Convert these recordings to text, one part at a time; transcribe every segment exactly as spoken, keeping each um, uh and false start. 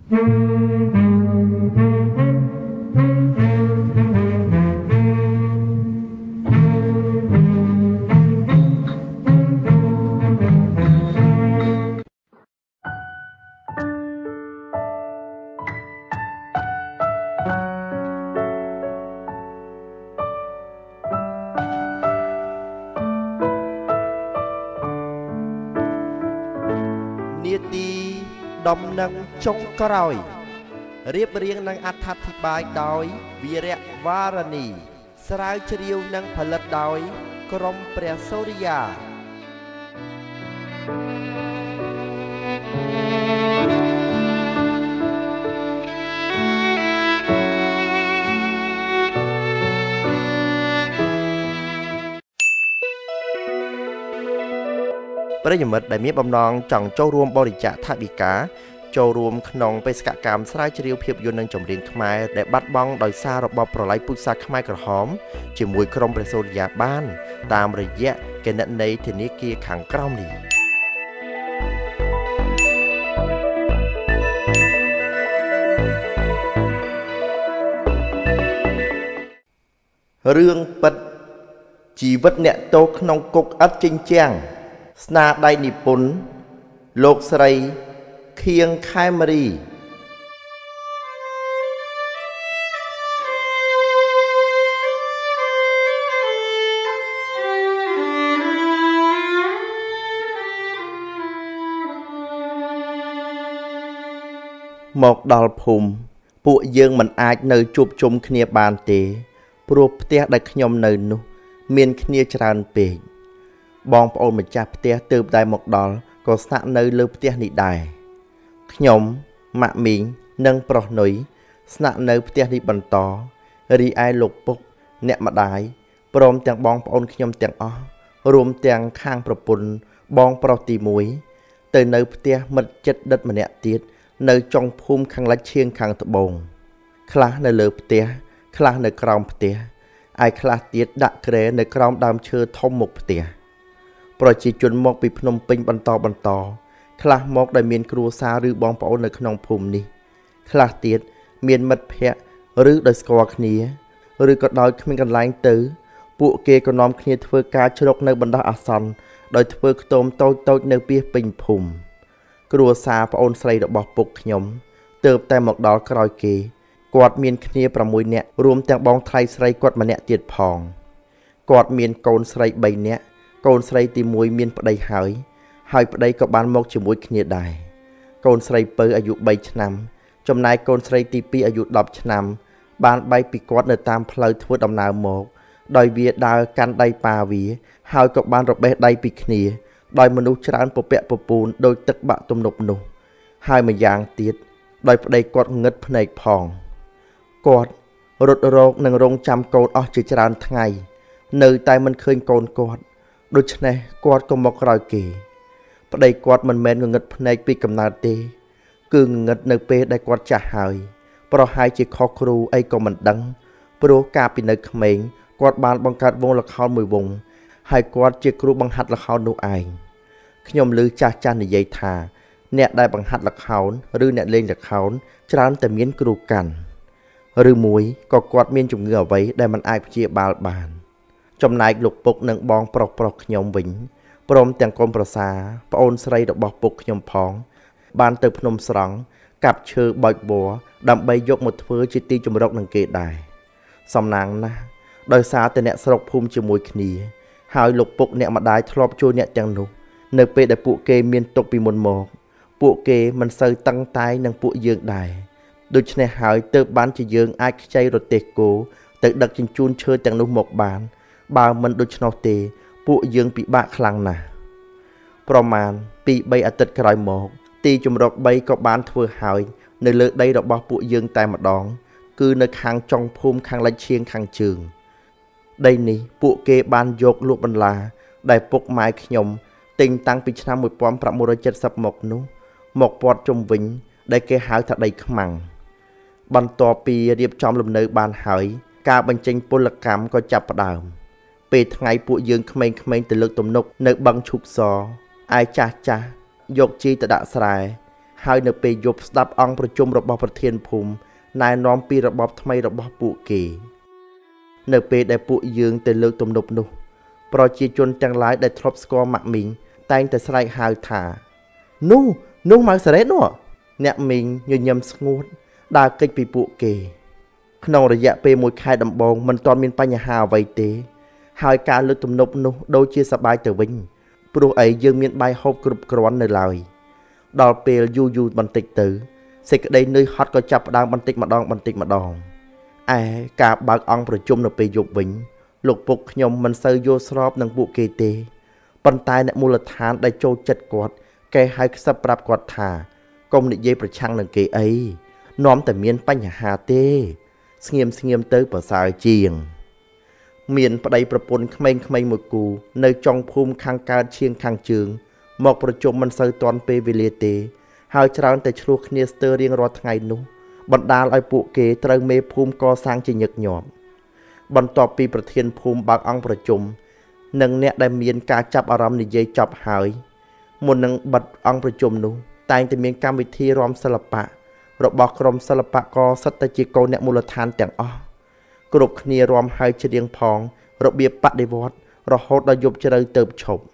ดมนังจงกรอยเรียบเรียงนังอัฐธิบายดอยวีระวารณีสลายเฉียวนังผลิตดอยกรมเปรียโซริยาประโยชน์ได้มีบำนองจังโจรวมบริจาคทบิกาโจรวมขนมไปสกัดกรรมสลายเฉียวเพียบยนต์นังจมเรียงขมายได้บัดบ้องโดยซาระบบปลายปุษาขมายกระหอมจิมวยกรมประโซยาบ้านตามระยะเกณฑ์ในเทนิกีขังกล้าวนี้เรื่องปัจจีวัตเนโตขนมกกอัดจิงแจงสนาได้นิปุนโลกสไรเคียงคายมรีหมอกดอลภูมิពួកយើងមិនអាចនៅជួបជុំគ្នាបានទេព្រោះផ្ទះដែលខ្ញុំនៅនោះមានគ្នាច្រើនពេកបងប្អូនម្ចាស់ផ្ទះទើបតែមកដល់ក៏ស្នាក់នៅលើផ្ទះនេះដែរខ្ញុំម៉ាក់មីងនិងប្រុសនុយស្នាក់នៅផ្ទះនេះបន្តរីឯលោកពុកអ្នកម្ដាយព្រមទាំងបងប្អូនខ្ញុំទាំងអស់រួមទាំងខាងប្រពន្ធបងប្រុសទីមួយទៅនៅផ្ទះមិត្តជិតដិតម្នាក់ទៀតនៅចុងភូមិខាងលិចឈៀងខាងត្បូងខ្លះនៅលើផ្ទះខ្លះនៅក្រោមផ្ទះឯខ្លះទៀតដាក់គ្រែនៅក្រោមដើមឈើធំមុខផ្ទះប្រជាជនមកពីភ្នំពេញបន្តបន្តខ្លះមកដែលមានគ្រួសារឬបងប្អូននៅក្នុងភូមិនេះខ្លះទៀតមានមិត្តភ័ក្តិឬដោយស្គាល់គ្នាឬក៏ដោយគ្មានកន្លែងទៅពួកគេក៏នាំគ្នាធ្វើការជ្រកនៅបណ្ដោះអាសន្នដោយធ្វើខ្ទមតូចតូចនៅពីពេញភូមិគ្រួសារប្អូនស្រីរបស់ពុកខ្ញុំទើបតែមកដល់ក្រោយគេគាត់មានគ្នាប្រាំមួយនាក់រួមទាំងបងថ្លៃស្រីគាត់ម្នាក់ទៀតផងគាត់មានកូនស្រីបីនាក់កូនស្រីទីមួយមានប្តីហើយហើយប្តីក៏បានមកជាមួយគ្នាដែរកូនស្រីពៅអាយុបីឆ្នាំចំណែកកូនស្រីទីពីរអាយុដប់ឆ្នាំបានបែកពីគាត់នៅតាមផ្លូវធ្វើដំណើរមកដោយវាដើរកាន់ដៃប៉ាវាហើយក៏បានរបេះដៃពីគ្នាដោយមនុស្សច្រើនពពាក់ពពូនដោយទឹកបាក់ទំនប់នោះហើយម្យ៉ាងទៀតដោយប្តីគាត់ងឹតភ្នែកផងគាត់រត់រោគនឹងរងចាំកូនអស់ជាច្រើនថ្ងៃនៅតែមិនឃើញកូនគាត់ដូច្នេះគាត់ក៏មកក្រោយគេប្តីគាត់មិនមែនងឹតភ្នែកពីកំណើតទេគឺងឹតនៅពេលដែលគាត់ចាស់ហើយប្រហែលជាខុសគ្រូអីក៏មិនដឹងព្រោះកាលពីនៅក្មេងគាត់បានបង្កើតវងល្ខោនមួយវងហើយគាត់ជាគ្រូបង្ហាត់ល្ខោននោះឯងខ្ញុំឮចាស់ចាស់និយាយថាអ្នកដែលបង្ហាត់ល្ខោនឬអ្នកលេងល្ខោនច្រើនតែមានគ្រូកាន់ឬមួយក៏គាត់មានជំងឺអ្វីដែលមិនអាចព្យាបាលបានចំណែកលោកពុកនិងបងប្រុសប្រុសខ្ញុំវិញព្រមទាំងកូនប្រសាប្អូនស្រីរបស់ពុកខ្ញុំផងបានទៅភ្នំស្រង់កាប់ឈើបោចប័រដើម្បីយកមកធ្វើជាទីជម្រកនឹងគេដែរសំណាងណាស់ដោយសារតែអ្នកស្រុកភូមិជាមួយគ្នាហើយលោកពុកអ្នកម្ដាយធ្លាប់ជួយអ្នកទាំងនោះនៅពេលដែលពួកគេមានទុកពីមុនមកពួកគេមិនសូវតឹងតែងនឹងពួកយើងដែរដូច្នេះហើយទើបបានជាយើងអាចខ្ចីរទេះគោទៅដឹកជញ្ជូនឈើទាំងនោះមកបានបើមិនដូច្នោះទេពួកយើងពិបាកខ្លាំងណាស់ប្រមាណពីរបីអាទិត្យក្រោយមកទីជម្រកបីក៏បានធ្វើហើយនៅលើដីរបស់ពួកយើងតែម្ដងគឺនៅខាងចុងភូមិខាងលិចឈៀងខាងជើងដីនេះពួកគេបានយកលក់បន្លាដែលពុកម៉ែខ្ញុំទិញតាំងពីឆ្នាំmột nghìn tám trăm七mươiមកនោះមកព័ទ្ធជុំវិញដែលគេហៅថាដីខ្មាំងបន្ទាប់ពីរៀបចំលំនៅបានហើយការបញ្ចេញពលកម្មក៏ចាប់ផ្ដើមពេលថ្ងៃពួកយើងក្មេងៗទៅលើកទំនប់នៅបឹងឈូកសឯចាស់ចាស់យកជីទៅដាក់ស្រែហើយនៅពេលយប់ស្ដាប់អង្គប្រជុំរបស់ប្រធានភូមិណែនាំពីរបបថ្មីរបស់ពួកគេនៅពេលដែលពួកយើងទៅលើកទំនប់នោះប្រជាជនទាំងឡាយដែលធ្លាប់ស្គាល់ម៉ាក់មីងតែងតែស្រែកហៅថានោះនោះម៉ៅសារ៉េតនោះអ្នកមីងញញឹមស្ងួតដើរគេចពីពួកគេក្នុងរយៈពេលមួយខែដំបូងមិនទាន់មានបញ្ហាអ្វីទេហើយការលើកទំនប់នោះដូចជាសប្បាយទៅវិញព្រោះអីយើងមានបាយហូបគ្រប់គ្រាន់នៅឡើយដល់ពេលយូរយូរបន្តិចទៅសេចក្តីនឿយហត់ក៏ចាប់ផ្ដើមបន្តិចម្ដងបន្តិចម្ដងឯការបើកអង្គប្រជុំនៅពេលយប់វិញលោកពុកខ្ញុំមិនសូវយល់ស្របនឹងពួកគេទេប៉ុន្តែអ្នកមូលដ្ឋានដែលចូលចិត្តគាត់គេឲ្យខ្សឹបប្រាប់គាត់ថាកុំនិយាយប្រឆាំងនឹងគេអីនាំតែមានបញ្ហាទេស្ងៀមស្ងៀមទៅប្រសើរជាងមានប្តីប្រពន្ធក្មេងៗមួយគូនៅចុងភូមិខាងកើតឈៀងខាងជើងមកប្រជុំមិនសូវទាន់ពេលវេលាទេហើយច្រើនតែឆ្លោះគ្នាស្ទើររៀងរាល់ថ្ងៃនោះបណ្ដាលឲ្យពួកគេត្រូវមេភូមិកសាងជាញឹកញាប់បន្ទាប់ពីប្រធានភូមិបើកអង្គប្រជុំនិងអ្នកដែលមានការចាប់អារម្មណ៍និយាយចប់ហើយមុននឹងបិទអង្គប្រជុំនោះតែងតែមានកម្មវិធីរាំសិល្បៈរបស់ក្រុមសិល្បករសិតតែជាកូនអ្នកមូលដ្ឋានទាំងអស់គ្រប់គ្នារាំហើយច្រៀងផងរបៀបបដិវត្តរហូតដល់យប់ជ្រៅទៅឈប់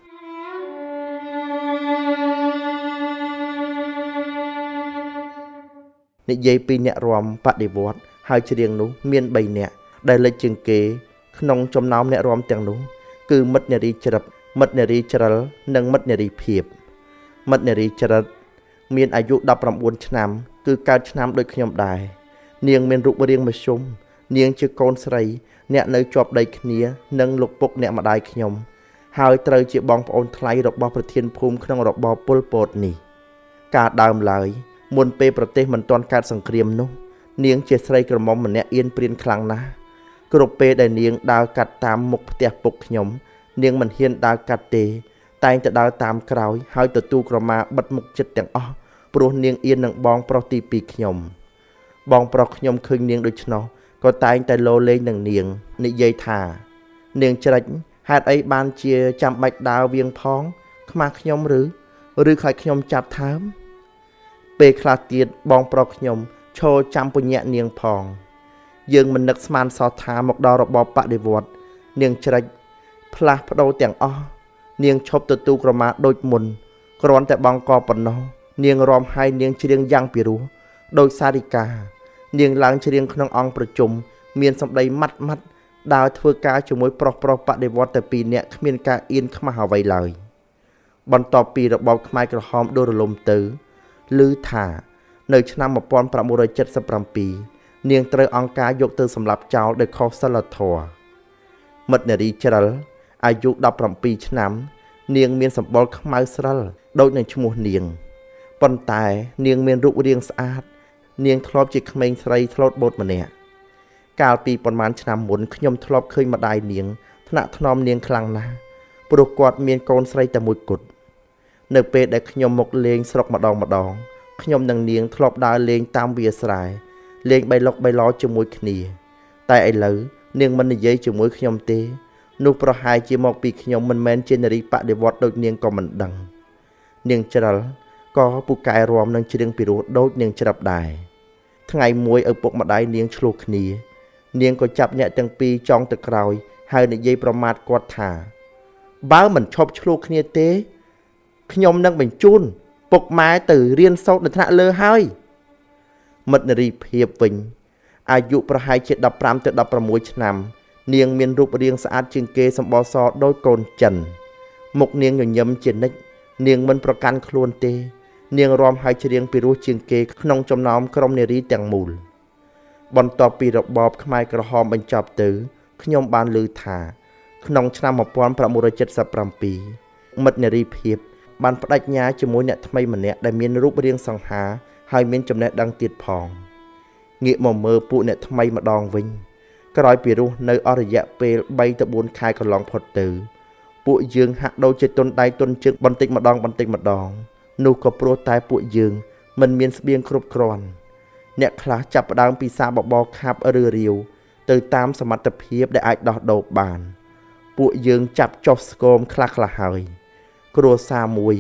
និយាយពីអ្នករាំបដិវត្តហើយច្រៀងនោះមានបីនាក់ដែលលេចជាងគេក្នុងចំណោមអ្នករាំទាំងនោះគឺមិត្តនារីច្រិតមិត្តនារីច្រិលនិងមិត្តនារីភាពមិត្តនារីច្រិតមានអាយុដប់ប្រាំបួនឆ្នាំគឺកើតឆ្នាំដូចខ្ញុំដែរនាងមានរូបរាងមធ្យមនាងជាកូនស្រីអ្នកនៅជាប់ដីគ្នានិងលោកពុកអ្នកម្ដាយខ្ញុំហើយត្រូវជាបងប្អូនថ្លៃរបស់ប្រធានភូមិក្នុងរបបប៉ុលពតនេះការដើមឡើយមុនពេលប្រទេសមិនទាន់កើតសង្គ្រាមនោះនាងជាស្រីក្រមុំម្នាក់អៀនព្រានខ្លាំងណាស់គ្រប់ពេលដែលនាងដើរកាត់តាមមុខផ្ទះពុកខ្ញុំនាងមិនហ៊ានដើរកាត់ទេតែងតែដើរតាមក្រោយហើយទទួលក្រមាបិទមុខចិត្តទាំងអស់ព្រោះនាងអៀននឹងបងប្រុសទីពីរខ្ញុំបងប្រុសខ្ញុំឃើញនាងដូច្នោះក៏តែងតែលោលេងនឹងនាងនិយាយថានាងច្រិចហេតុអីបានជាចាំបាច់ដើរវៀងផងខ្មាស់ខ្ញុំឬឬខ្លាចខ្ញុំចាប់ថើមពេលខ្លះទៀតបងប្រុសខ្ញុំឈរចាំពញាក់នាងផងយើងមិននឹកស្មានសោះថាមកដល់របបបដិវត្តនាងច្រិចផ្លាស់ប្ដូរទាំងអស់នាងឈប់ទទួលក្រមាដូចមុនគ្រាន់តែបងកប៉ុណ្ណោះនាងរាំហើយនាងច្រៀងយ៉ាងពិរោះដោយសារិកានាងឡើងច្រៀងក្នុងអង្គប្រជុំមានសម្ដីម៉ាត់ម៉ាត់ដើរធ្វើការជាមួយប្រុសប្រុសបដិវត្តតែពីរនាក់គ្មានការអៀនខ្មាស់អ្វីឡើយបន្ទាប់ពីរបបខ្មែរក្រហមដួលរលំទៅឮថានៅឆ្នាំmột nghìn chín trăm七十七នាងត្រូវអង្គការយកទៅសម្លាប់ចោលដោយខុសសិលធម៌មិត្តនារីច្រិលអាយុដប់ប្រាំពីរឆ្នាំនាងមានសម្បុរខ្មៅស្រិលដូចនឹងឈ្មោះនាងប៉ុន្តែនាងមានរូបរាងស្អាតនាងធ្លាប់ជាក្មេងស្រីធ្លូតបូតម្នាក់កាលពីប្រហែលឆ្នាំមុនខ្ញុំធ្លាប់ឃើញម្ដាយនាងថ្នាក់ថ្នមនាងខ្លាំងណាស់ព្រោះគាត់មានកូនស្រីតែមួយគត់នៅពេលដែលខ្ញុំមកលេងស្រុកម្ដងម្ដងខ្ញុំនិងនាងធ្លាប់ដើរលេងតាមវាលស្រែលេងបៃលុកបៃឡជាមួយគ្នាតែឥឡូវនាងមិននិយាយជាមួយខ្ញុំទេនោះប្រហែលជាមកពីខ្ញុំមិនមែនជានារីបដិវត្តដូចនាងក៏មិនដឹងនាងច្រិលក៏ពូកែរំនឹងច្រៀងពីរោះដូចនាងច្រាប់ដែរថ្ងៃមួយឪពុកម្ដាយនាងឆ្លោះគ្នានាងក៏ចាប់អ្នកទាំងពីរចង់ទៅក្រោយហើយនិយាយប្រមាថគាត់ថាបើមិនឈប់ឆ្លោះគ្នាទេខ្ញុំនឹងបញ្ជូនពុកម៉ែទៅរៀនសូត្រនៅថ្នាក់លើហើយមិត្តនារីភាពវិញអាយុប្រហែលជាដប់ប្រាំទៅដប់ប្រាំមួយឆ្នាំនាងមានរូបរាងស្អាតជាងគេសម្បល់សដូចកូនចិនមុខនាងញញឹមជានិច្ចនាងមិនប្រកាន់ខ្លួនទេនាងរាំហើយច្រៀងពីរោះជាងគេក្នុងចំណោមក្រុមនារីទាំងមូលបន្ទាប់ពីរបបខ្មែរក្រហមបញ្ចប់ទៅខ្ញុំបានឮថាក្នុងឆ្នាំmột nghìn chín trăm七十七មិត្តនារីភាពបានបដិញ្ញាជាមួយអ្នកថ្មីម្នាក់ដែលមានរូបរាងសង្ហាហើយមានចំណេះដឹងទៀតផងងាកមកមើលពួកអ្នកថ្មីម្ដងវិញក្រោយពីរស់នៅអស់រយៈពេលបីទៅបួនខែកន្លងផុតទៅពួកយើងហាក់ដូចជាទុនដៃទុនជើងបន្តិចម្ដងបន្តិចម្ដងនោះក៏ព្រោះតែពួកយើងមិនមានស្បៀងគ្រប់គ្រាន់អ្នកខ្លះចាប់ផ្ដើមពីសាបបរខាប់ឬរាវទៅតាមសមត្ថភាពដែលអាចដោះដូរបានពួកយើងចាប់ចុះស្គមខ្លះខ្លះហើយគ្រួសារមួយ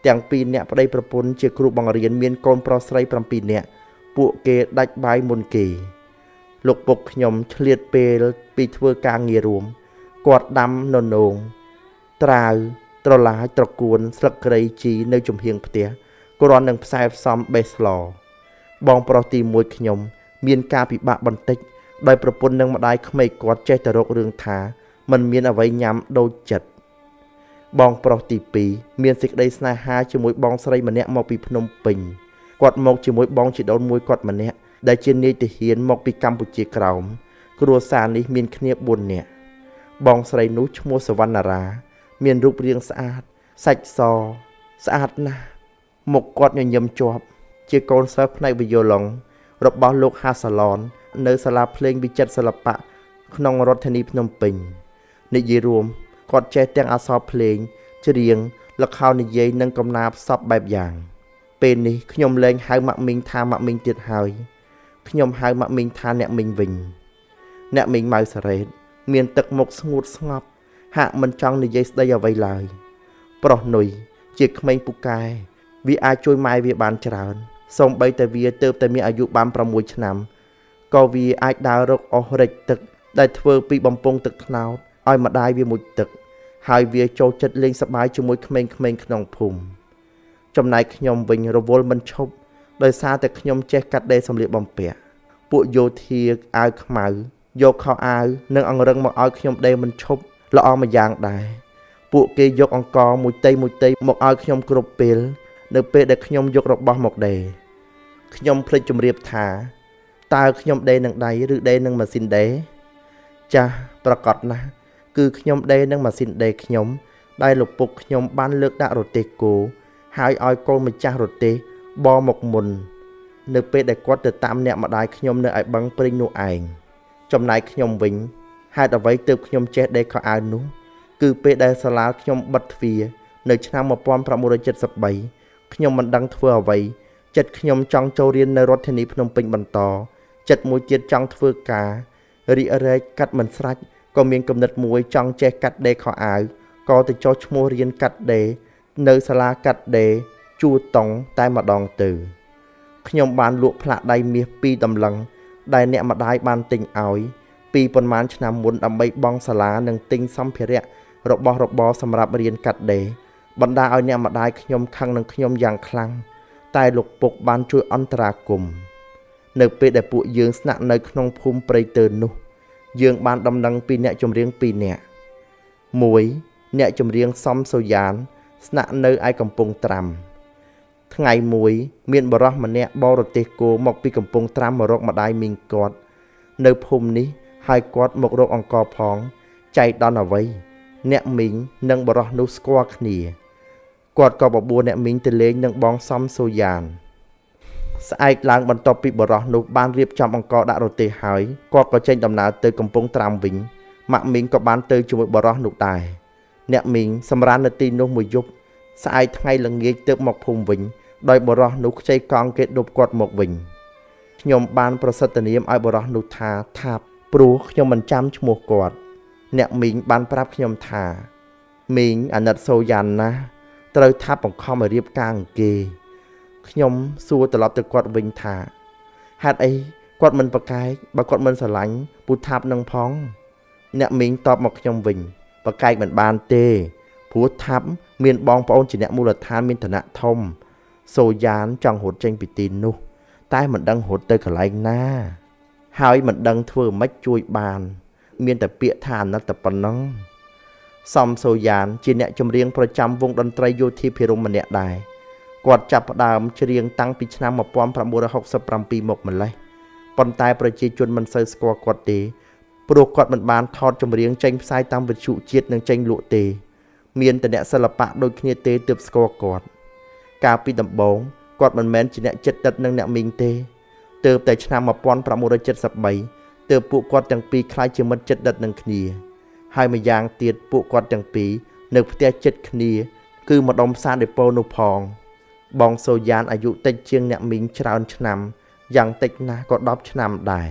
ទាំងពីរអ្នកប្តីប្រពន្ធជាគ្រូបង្រៀនមានកូនប្រុសស្រីប្រាំពីរនាក់ពួកគេដាច់បាយមុនគេលោកពុកខ្ញុំឆ្លៀតពេលពីធ្វើការងាររួមគាត់ដាំននងត្រាវត្រឡាចត្រកួនស្លឹកគ្រៃជីនៅចំហៀងផ្ទះគ្រាន់នឹងផ្សែផ្សំបេះស្លបងប្រុសទីមួយខ្ញុំមានការពិបាកបន្តិចដោយប្រពន្ធនិងម្ដាយក្មេកគាត់ចេះតែរករឿងថាมันមានអ្វីញ៉ាំដូចចិត្តបងប្រុសទីពីរមានសេចក្តីស្នេហាជាមួយបងស្រីម្នាក់មកពីភ្នំពេញគាត់មកជាមួយបងជីដូនមួយគាត់ម្នាក់ដែលជានាយទាហានមកពីកម្ពុជាក្រោមគ្រួសារនេះមានគ្នាបួននាក់បងស្រីនោះឈ្មោះសវណ្ណារាមានរូបរាងស្អាតសាច់សស្អាតណាស់មុខគាត់ញញឹមជាប់ជាកូនសិស្សផ្នែកវីយ៉ូឡុងរបស់លោកហាសាឡននៅសាលាភ្លេងវិចិត្រសិល្បៈក្នុងរដ្ឋធានីភ្នំពេញនិយាយរួមគាត់ចេះទាំងអក្សរភ្លេងច្រៀងល្ខោននិយាយនិងកំណាព្យសពបែបយ៉ាងពេលនេះខ្ញុំលែងហៅម៉ាក់មីងថាម៉ាក់មីងទៀតហើយខ្ញុំហៅម៉ាក់មីងថាអ្នកមីងវិញអ្នកមីងម៉ៅសារ៉េតមានទឹកមុខស្ងួតស្ងប់ហាក់មិនចង់និយាយស្ដីអ្វីឡើយប្រុសនុយជាក្មេងពូកែវាអាចជួយម៉ែវាបានច្រើនសូម្បីតែវាទៅតែមានអាយុបានប្រាំមួយឆ្នាំក៏វាអាចដើររកអស់រិចទឹកដែលធ្វើពីបំពង់ទឹកត្នោតឲ្យម្ដាយវាមុជទឹកហើយវាចូលចិត្តលេងសប្បាយជាមួយក្មេងៗក្នុងភូមិចំណែកខ្ញុំវិញរវល់មិនឈប់ដោយសារតែខ្ញុំចេះកាត់ដេរសម្លៀកបំពាក់ពួកយោធាអាវខ្មៅយកខោអាវនិងអង្រឹងមកឲ្យខ្ញុំដេរមិនឈប់ល្អមួយយ៉ាងដែរពួកគេយកអង្ករមួយតៃមួយតៃមកឲ្យខ្ញុំគ្រប់ពេលនៅពេលដែលខ្ញុំយករបស់មកដេរខ្ញុំភ្លេចជម្រាបថាតើខ្ញុំដេរនឹងដៃឬដេរនឹងម៉ាស៊ីនដេរចាស់ប្រកបណាស់គឺខ្ញុំដេរនឹងម៉ាស៊ីនដេរខ្ញុំដែលលោកពុកខ្ញុំបានលើកដាក់រទេះគោហើយឲ្យកូនម្ចាស់រទេះបមកមុននៅពេលដែលគាត់ទៅតាមអ្នកម្ដាយខ្ញុំនៅឯបឹងព្រេងនោះឯងចំណែកខ្ញុំវិញហេតុអ្វីទើបខ្ញុំចេះដេរខោអាវនោះគឺពេលដែលសាលាខ្ញុំបិទទ្វារនៅឆ្នាំmột nghìn chín trăm bảy mươi baខ្ញុំមិនដឹងធ្វើអ្វីចិត្តខ្ញុំចង់ចូលរៀននៅរដ្ឋធានីភ្នំពេញបន្តចិត្តមួយទៀតចង់ធ្វើការរីករែកកាត់មិនស្រាច់ក៏មានគំនិតមួយចង់ចេះកាត់ដេរខោអាវក៏ទៅចុះឈ្មោះរៀនកាត់ដេរនៅសាលាកាត់ដេរជួតុងតែម្ដងទៅខ្ញុំបានលក់ផ្លាកដៃមាសពីរតម្លឹងដែលអ្នកម្ដាយបានទិញឲ្យពីប៉ុន្មានឆ្នាំមុនដើម្បីបង់សាលានិងទិញសម្ភារៈរបស់របរសម្រាប់រៀនកាត់ដេរបណ្ដាឲ្យអ្នកម្ដាយខ្ញុំខឹងនឹងខ្ញុំយ៉ាងខ្លាំងតែលោកពុកបានជួយអន្តរាគមន៍នៅពេលដែលពួកយើងស្នាក់នៅក្នុងភូមិព្រៃតើនោះយើងបានដំណឹងពីអ្នកចម្រៀងពីរនាក់មួយអ្នកចម្រៀងសំសូយ៉ានស្នាក់នៅឯកំពង់ត្រាំថ្ងៃមួយមានបរិសម្នាក់បរទេសគោមកពីកំពង់ត្រាំមករកម្ដាយមីងគាត់នៅភូមិនេះហើយគាត់មករកអង្ករផងចៃដន្យអ្វីអ្នកមីងនិងបរិសនោះស្គាល់គ្នាគាត់ក៏បបួលអ្នកមីងទៅលេងនឹងបងសំសូយ៉ានស្អែកឡើងបន្ទាប់ពីបរិសនោះបានរៀបចំអង្ករដាក់រទេះហើយគាត់ក៏ចេញដំណើរទៅកំពង់ត្រាំវិញម៉ាក់មីងក៏បានទៅជាមួយបរិសនោះដែរអ្នកមីងសម្រាននៅទីនោះមួយយប់ស្អែកថ្ងៃល្ងាចទើបមកភូមិវិញដោយបរិសនោះខ្ចីកង់គេដប់គាត់មកវិញខ្ញុំបានប្រសិទ្ធនាមឲ្យបរិសនោះថាថាបព្រោះខ្ញុំមិនចាំឈ្មោះគាត់អ្នកមីងបានប្រាប់ខ្ញុំថាមីងអាណិតសូយ៉ានណាត្រូវថាបង្ខំឲ្យរៀបការអង្គគេខ្ញុំសួរត្រឡប់ទៅគាត់វិញថាហេតុអីគាត់មិនប្រកែកបើគាត់មិនស្រឡាញ់ពូថាប់នឹងផងអ្នកមីងតបមកខ្ញុំវិញប្រកែកមិនបានទេព្រោះថាប់មានបងប្អូនជាអ្នកមូលដ្ឋានមានឋានៈធំសូយ៉ានចង់រត់ចេញពីទីនោះតែមិនដឹងរត់ទៅកន្លែងណាហើយមិនដឹងធ្វើម៉េចជួយបានមានតែពាក្យថាអាណិតតែប៉ុណ្ណឹងសំសូយ៉ានជាអ្នកចម្រៀងប្រចាំវងតន្ត្រីយោធាភិរមម្នាក់ដែរគាត់ចាប់ផ្ដើមច្រៀងតាំងពីឆ្នាំmột nghìn chín trăm sáu mươi bảyមកម្លេះប៉ុន្តែប្រជាជនមិនសូវស្គាល់គាត់ទេព្រោះគាត់មិនបានថតចម្រៀងចេញផ្សាយតាមវិទ្យុជាតិនិងចេញលក់ទេមានតែអ្នកសិល្បៈដូចគ្នាទេទើបស្គាល់គាត់កាលពីដំបូងគាត់មិនមែនជាអ្នកចិត្តដិតនឹងអ្នកមីងទេទើបតែឆ្នាំmột nghìn chín trăm bảy mươi baទើបពួកគាត់ទាំងពីរខ្លាចជាមិត្តចិត្តដិតនឹងគ្នាហើយម្យ៉ាងទៀតពួកគាត់ទាំងពីរនៅផ្ទះចិត្តគ្នាគឺម្ដុំផ្សារដេប៉ូនោះផងបងសូយ៉ានអាយុតិចជាងអ្នកមីងច្រើនឆ្នាំយ៉ាងតិចណាស់ក៏ដប់ឆ្នាំដែរ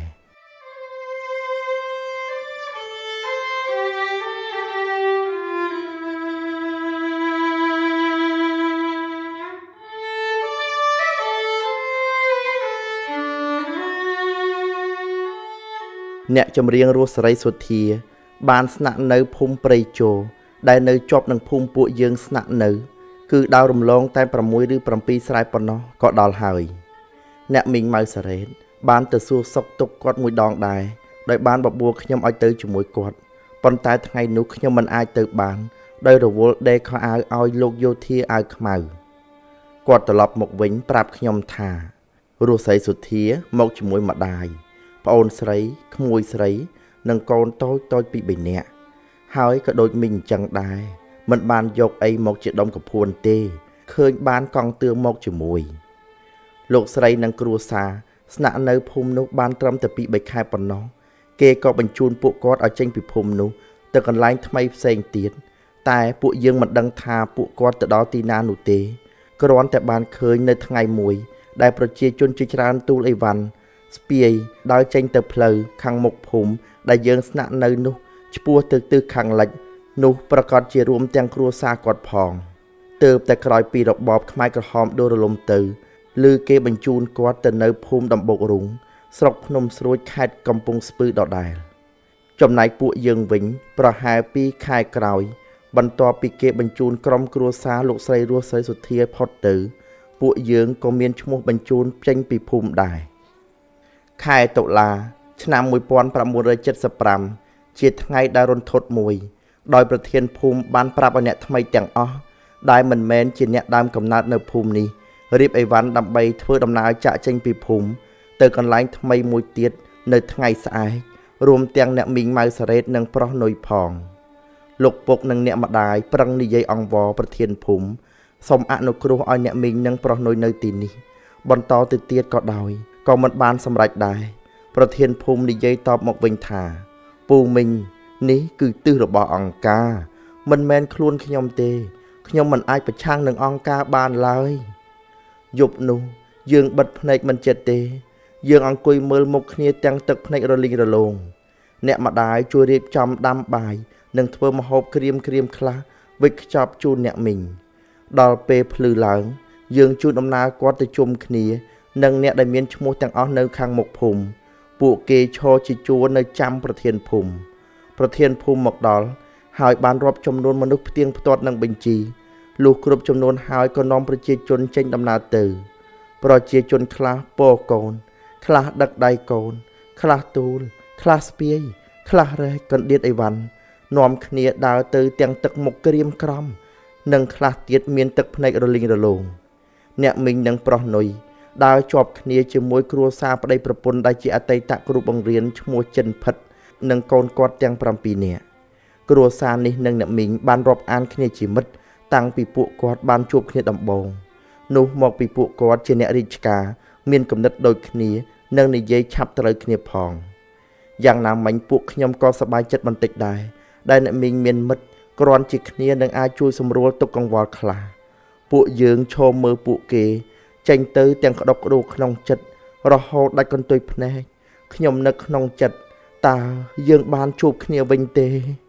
អ្នកចម្រៀងរស់សេរីសុទ្ធាបានស្នាក់នៅភូមិព្រៃជោដែលនៅជាប់នឹងភូមិពួកយើងស្នាក់នៅគឺដោយរំលងតែប្រាំមួយឬប្រាំពីរស្រែប៉ុណ្ណោះក៏ដល់ហើយអ្នកមីងម៉ៅសារ៉េតបានទៅសួរសុខទុក្ខគាត់មួយដងដែរដោយបានបបួលខ្ញុំឲ្យទៅជាមួយគាត់ប៉ុន្តែថ្ងៃនោះខ្ញុំមិនអាចទៅបានដោយរវល់ដេកខោអាវឲ្យលោកយោធាអាវខ្មៅគាត់ត្រឡប់មកវិញប្រាប់ខ្ញុំថារស់ស្រីសុទ្ធាមកជាមួយម្ដាយប្អូនស្រីក្មួយស្រីនិងកូនតូចតូចពីរបីនាក់ហើយក៏ដូចមីងអញ្ចឹងដែរមិនបានយកអីមកជាដុំកពួនទេឃើញបានកង់ទឿមកជាមួយលោកស្រីនិងគ្រួសារស្នាក់នៅភូមិនោះបានត្រឹមតែពីរបីខែប៉ុណ្ណោះគេក៏បញ្ជូនពួកគាត់ឲ្យចេញពីភូមិនោះទៅកន្លែងថ្មីផ្សេងទៀតតែពួកយើងមិនដឹងថាពួកគាត់ទៅដល់ទីណានោះទេគ្រាន់តែបានឃើញនៅថ្ងៃមួយដែលប្រជាជនជាច្រើនទូលអីវ៉ាន់ស្ពាយដោយចេញទៅផ្លូវខាងមុខភូមិដែលយើងស្នាក់នៅនោះឆ្ពោះទៅទិសខាងលិចនោះប្រកាសជារួមទាំងគ្រួសារគាត់ផងទើបតែក្រោយពីរបបខ្មែរក្រហមដួលរលំទៅឬគេបញ្ជូនគាត់ទៅនៅភូមិដំបូករូងស្រុកភ្នំស្រួចខេត្តកំពង់ស្ពឺដដែលចំណែកពួកយើងវិញប្រហែលពីរខែក្រោយបន្ទាប់ពីគេបញ្ជូនក្រុមគ្រួសារលោកស្រីរស់ស្រីសុទ្ធាផុតទៅពួកយើងក៏មានឈ្មោះបញ្ជូនចេញពីភូមិដែរខែតុលាឆ្នាំmột nghìn chín trăm bảy mươi lămជាថ្ងៃដែលរន្ធត់មួយដោយប្រធានភូមិបានប្រាប់ឲ្យអ្នកថ្មីទាំងអស់ដែលមិនមែនជាអ្នកដើមកំណើតនៅភូមិនេះរៀបអីវ៉ាន់ដើម្បីធ្វើដំណើរចាក់ចេញពីភូមិទៅកន្លែងថ្មីមួយទៀតនៅថ្ងៃស្អែករួមទាំងអ្នកមីងម៉ៅសារ៉េតនិងប្រុសនុយផងលោកពុកនិងអ្នកម្ដាយប្រឹងនិយាយអង្វរប្រធានភូមិសូមអនុគ្រោះឲ្យអ្នកមីងនិងប្រុសនុយនៅទីនេះបន្តទៅទៀតក៏ដោយក៏មិនបានសម្រេចដែរប្រធានភូមិនិយាយតបមកវិញថាពូមីងនេះគឺទិសរបស់អង្គការមិនមែនខ្លួនខ្ញុំទេខ្ញុំមិនអាចប្រឆាំងនឹងអង្គការបានឡើយយប់នោះយើងបិទភ្នែកមិនចិត្តទេយើងអង្គុយមើលមុខគ្នាទាំងទឹកភ្នែករលីងរលោងអ្នកម្ដាយជួយរៀបចំដាំបាយនិងធ្វើម្ហូបក្រៀមក្រៀមខ្លះវិចខ្ចប់ជូនអ្នកមីងដល់ពេលភ្លឺឡើងយើងជូនដំណើរគាត់ទៅជុំគ្នានិងអ្នកដែលមានឈ្មោះទាំងអស់នៅខាងមុខភូមិពួកគេឈរជាជួរនៅចាំប្រធានភូមិប្រធានភូមិមកដល់ហើយបានរាប់ចំនួនមនុស្សផ្ទៀងផ្ទាត់នឹងបញ្ជីលុះគ្រប់ចំនួនហើយក៏នាំប្រជាជនចេញដំណើរទៅប្រជាជនខ្លះពោកូនខ្លះដឹកដៃកូនខ្លះទូលខ្លះស្ពាយខ្លះរែកកណ្ដៀតអីវ៉ាន់នាំគ្នាដើរទៅទាំងទឹកមុខក្រៀមក្រំនិងខ្លះទៀតមានទឹកភ្នែករលីងរលោងអ្នកមីងនិងប្រុសនុយដើរជាប់គ្នាជាមួយគ្រួសារប្តីប្រពន្ធដែលជាអតីតគ្រូបង្រៀនឈ្មោះចិនផិតនិងកូនគាត់ទាំងប្រាំពីរនាក់គ្រួសារនេះនិងអ្នកមីងបានរាប់អានគ្នាជាមិត្តតាំងពីពួកគាត់បានជួបគ្នាដំបូងនោះមកពីពួកគាត់ជាអ្នករាជការមានគំនិតដូចគ្នានិងនិយាយឆាប់ត្រូវគ្នាផងយ៉ាងណាមិញពួកខ្ញុំក៏សប្បាយចិត្តបន្តិចដែរដែលអ្នកមីងមានមិត្តគ្រាន់ជាគ្នានឹងអាចជួយសម្រួលទុកកង្វល់ខ្លះពួកយើងឈរមើលពួកគេចេញទៅទាំងក្តុកក្តួលក្នុងចិត្តរហូតដាច់កន្ទុយភ្នែកខ្ញុំនឹកក្នុងចិត្តតើយើងបានជួបគ្នាវិញទេ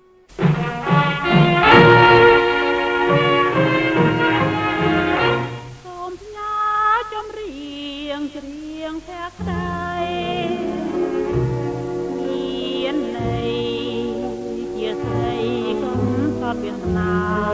សូមផ្ញើចម្រៀងច្រៀងភក្តីមានន័យជាស្រីកុំសតវាសនា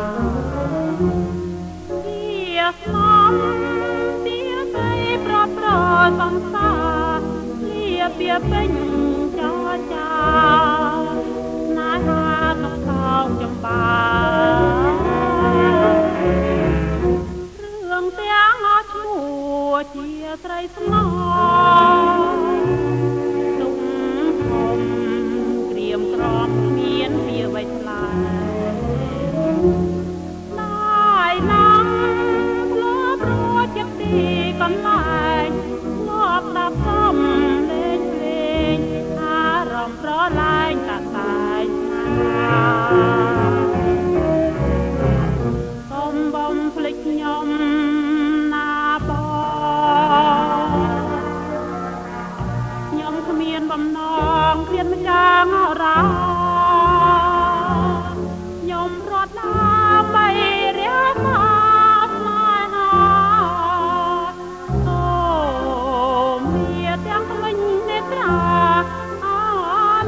ជាសំជាស្រីប្រប្រសំសាលាពីពេញចរចាណាហាកំសោកចំបារឿងទាំងអស់ឈ្មោះជាស្រីស្នងទុំធំក្រៀមក្រំគ្មានវាវៃឆ្លាឡាយណាំធ្លាប់រត់ចិត្តទីកន្លែងធ្លាប់ដាប់សំលេងភ្លេងអារម្មណ៍ប្រឡាយតាតែងសូមបំភ្លេចខ្ញុំណាបងខ្ញុំគ្មានបំណងគ្មានម្យ៉ាងរាខ្ញុំរត់ដើម្បីរាមាស្នេហាអូមានទាំងថ្មិញនេត្រាអាយ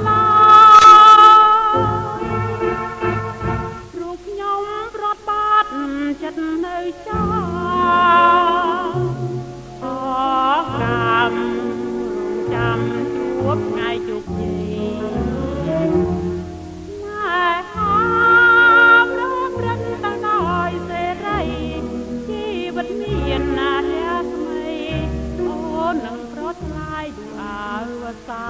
จุกจีไม่หามรักรันตั้งน้อยเสรีชีวิตเมียนนาเรียกไม่โอ้หนึ่งเพราะลายดูอาวสา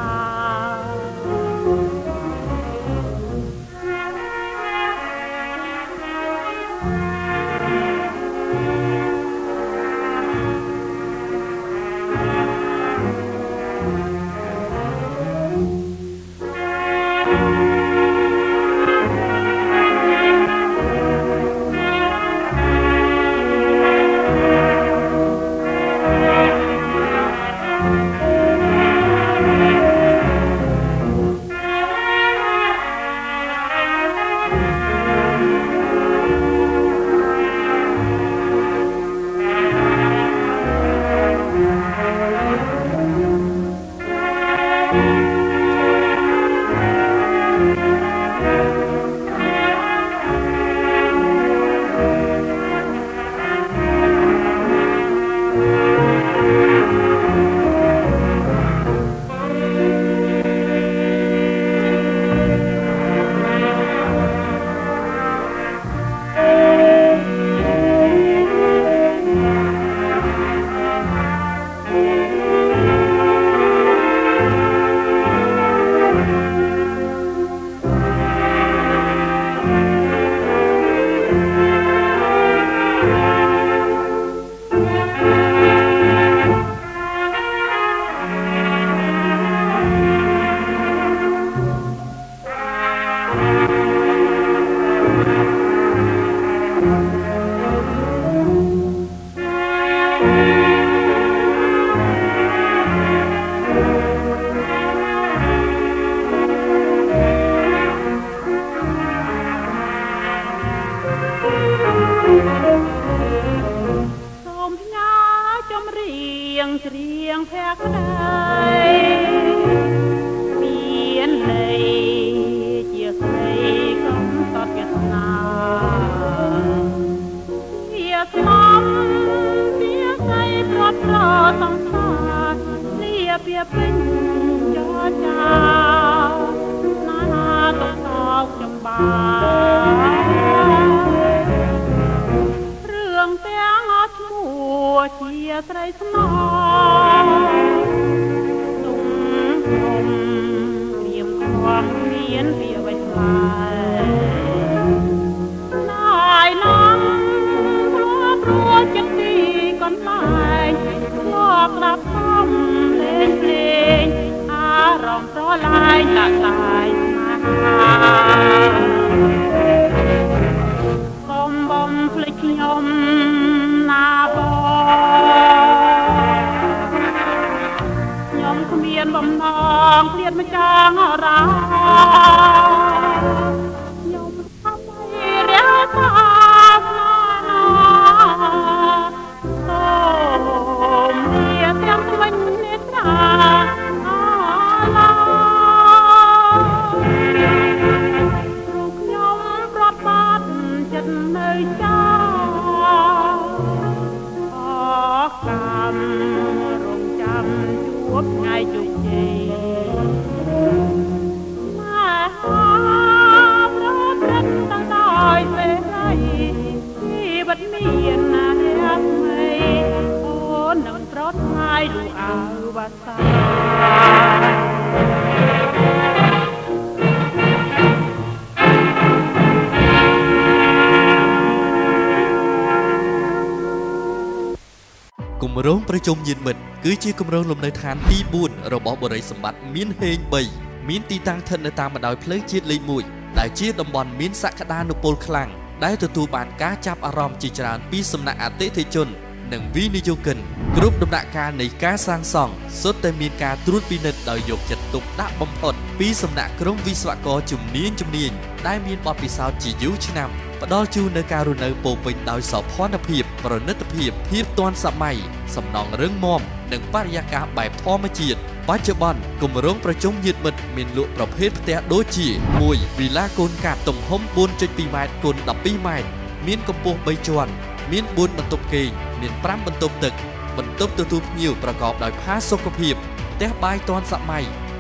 គម្រោងប្រជុំញាតិមិត្តគឺជាគម្រោងលំនៅឋានទីបួនរបស់បរិយាសម្បត្តិមានហេងបីមានទីតាំងស្ថិតនៅតាមបណ្ដោយផ្លូវជាតិលេខមួយដែលជាតំបន់មានសក្តានុពលខ្លាំងដែលទទួលបានការចាប់អារម្មណ៍ជាច្រើនពីសំណាក់អតិថិជននិងវិនិយោគិនគ្រប់ដំណាក់កាលនៃការសាងសង់សុទ្ធតែមានការត្រួតពិនិត្យដោយយកចិត្តទុកដាក់បំផុតពីសំណាក់ក្រុមវិស្វករជំនាញជំនាញដែលមានបទពិសោធន៍ជាយូរឆ្នាំផ្ដល់ជូននូវការរស់នៅពោពេញដោយសោភ័ណភាពប្រណិតភាពភាពទាន់សម័យសំណង់រឹងមាំនិងបរិយាកាសបែបធម្មជាតិបច្ចុប្បន្នគម្រោងប្រជុំញាតិមិត្តមានលក់ប្រភេទផ្ទះដូចជាមួយវីឡាកូនកាត់ទំហំ បួនចុចពីរ ម៉ែត្រគុណ ដប់ពីរ ម៉ែត្រមានកម្ពស់ បី ជាន់មានបួនបន្ទប់គេងមានប្រាំបន្ទប់ទឹកបន្ទប់ទទួលភ្ញៀវប្រកបដោយផាសុកភាពផ្ទះបាយទាន់សម័យ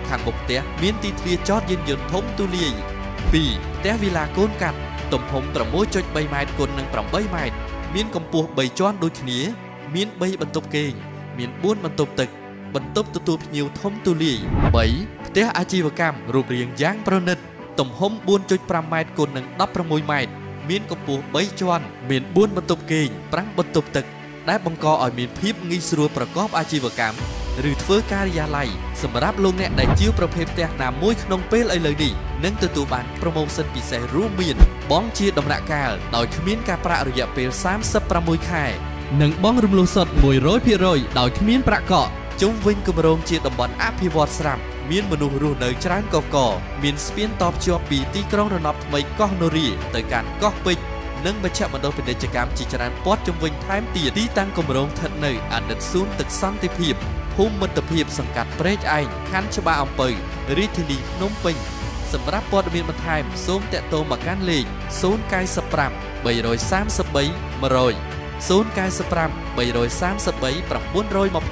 ខាងមុខផ្ទះមានទីធ្លាចតយានយន្តធំទូលាយ ពីរ ផ្ទះវីឡាកូនកាត់ទំហំ 6.3 ម៉ែត្រគុណនឹង 8 ម៉ែត្រមានកម្ពស់ 3 ជាន់ដូចគ្នាមាន 3 បន្ទប់គេងមាន 4 បន្ទប់ទឹកបន្ទប់ទទួលភ្ញៀវធំទូលាយ 3 ផ្ទះអាជីវកម្មរូបរាងយ៉ាងប្រណិតទំហំ 4.5 ម៉ែត្រគុណនឹង 16 ម៉ែត្រមានកម្ពស់ 3 ជាន់មាន 4 បន្ទប់គេង 5 បន្ទប់ទឹកដែលបង្កឲ្យមានភាពងាយស្រួលប្រកបអាជីវកម្មឬធ្វើការិយាល័យសម្រាប់លោកអ្នកដែលជាប្រភេទផ្ទះណាមួយក្នុងពេលឥឡូវនេះនឹងទទួលបានប្រូម៉ូសិនពិសេសរួមមានបង់ជាដំណាក់កាលដោយគ្មានការប្រាក់រយៈពេល សាមសិបប្រាំមួយ ខែនិងបង់រំលោះសុទ្ធ មួយរយភាគរយ ដោយគ្មានប្រាក់កក់ជុំវិញគម្រោងជាតំបន់អភិវឌ្ឍស្រាប់មានមនុស្សរស់នៅច្រើនកកមានស្ពានតភ្ជាប់ពីទីក្រុងរណបថ្មីកោះនរាទៅកាន់កោះពេជ្រនិងមជ្ឈមណ្ឌលពាណិជ្ជកម្មជាច្រើនព័ទ្ធជុំវិញថែមទៀតទីតាំងគម្រោងស្ថិតនៅអតីតសួនទឹកសន្តិភាពភូមិមិត្តភាពសង្កាត់ព្រែកឯងខណ្ឌច្បារអំពៅរាជធានីភ្នំពេញសម្រាប់ព័ត៌មានបន្ថែមសូមតាក់ទងមកកាន់លេខ ศูนย์ เก้า ห้า สาม สาม สาม หนึ่ง ศูนย์ เก้า ห้า สาม สาม สาม หนึ่ง ศูนย์ เก้า ห้า สาม สาม สาม เก้า เจ็ด สาม สาม สาม สาม สาม เก้า สาม สาม สาม เก้า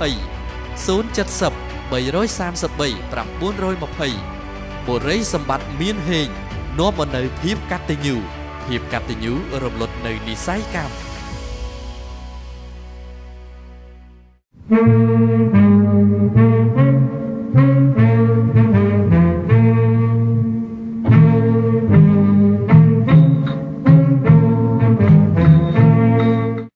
បុរីសម្បត្តិមានហេងនាំមកនៅភាពកតញ្ញូភាពកតញ្ញូរំលត់នៅនិស័យកម្ម